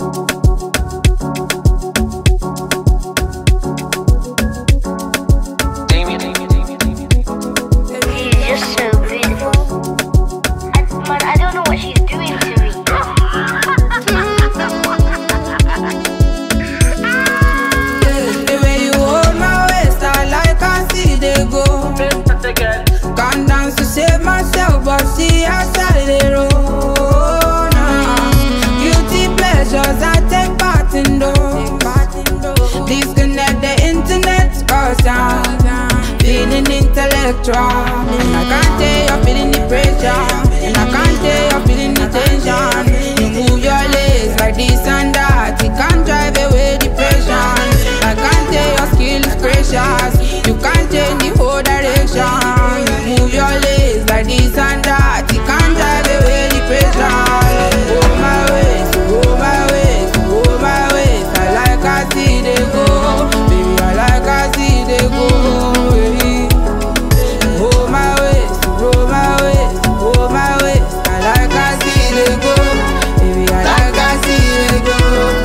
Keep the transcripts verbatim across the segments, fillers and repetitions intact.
But see outside the road now. Guilty pleasures I take part in those. Disconnect the internet cause I'm feeling intellectual. And I can't tell you're feeling the pressure. And I can't tell you're feeling the tension. You move your legs like this and that. It can't drive away depression. I can't tell your skill is precious. You can't change the whole direction. You move your legs like this and that. It can't drive away depression. Go my ways, go my ways, go my ways. I like I see they go. Baby, I like I see they go. Baby. Go my ways, go my ways, go my ways. I like I see they go. Baby, I like I see they go.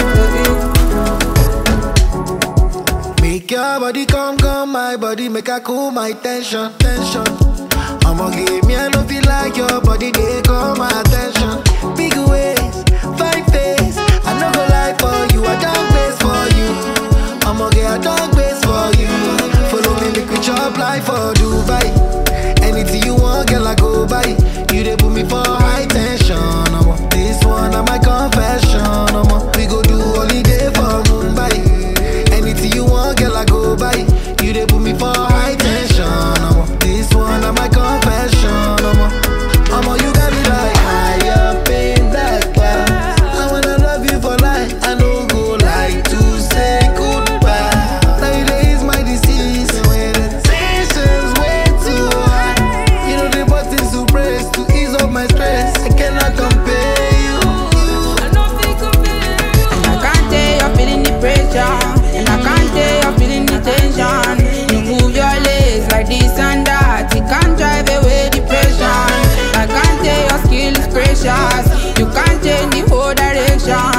Baby. Make your body come, come, my body make I cool my tension, tension. I'ma give me, I don't feel like your body, they call my attention. Big ways, fine face, I no go lie for you, I don't base for you. I'ma get a dog base for you. Follow me, make we chop life for Dubai. Anything you want, girl, I go buy. You they put me for high tension, I'ma. This one, I'm my confession, I'ma. We go do holiday for Mumbai. Anything you want, girl, I go buy. You they put me for high tension, I'ma. This one, I'm my confession, I'ma. I'ma, you got me like high up in that class. I wanna love you for life. I don't go like to say goodbye. Nowadays my disease, when the tension's way too high. You know the buttons to press to ease up my stress. I cannot compare you. I don't think compare you. And I can't tell you're feeling the pressure. And I can't tell you're feeling the tension. You move your legs like this and that. It can't drive away depression. I can't tell your skill is precious. You can't change the whole direction.